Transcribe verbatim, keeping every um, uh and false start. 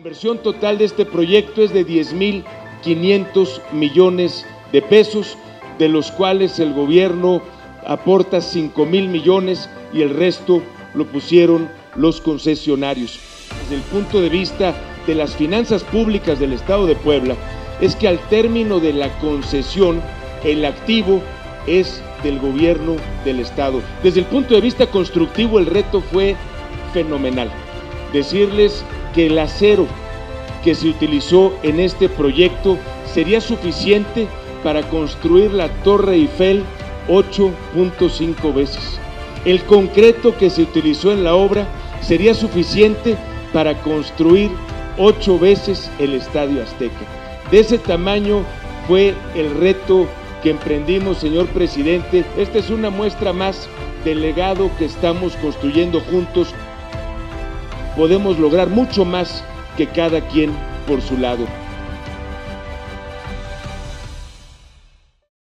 inversión total de este proyecto es de diez mil quinientos millones de pesos, de los cuales el gobierno aporta cinco mil millones y el resto lo pusieron los concesionarios. Desde el punto de vista de las finanzas públicas del Estado de Puebla, es que al término de la concesión, el activo es del gobierno del Estado. Desde el punto de vista constructivo, el reto fue fenomenal. Decirles que el acero que se utilizó en este proyecto sería suficiente para construir la Torre Eiffel ocho punto cinco veces. El concreto que se utilizó en la obra sería suficiente para construir ocho veces el Estadio Azteca. De ese tamaño fue el reto que emprendimos, señor presidente. Esta es una muestra más del legado que estamos construyendo juntos. Podemos lograr mucho más que cada quien por su lado.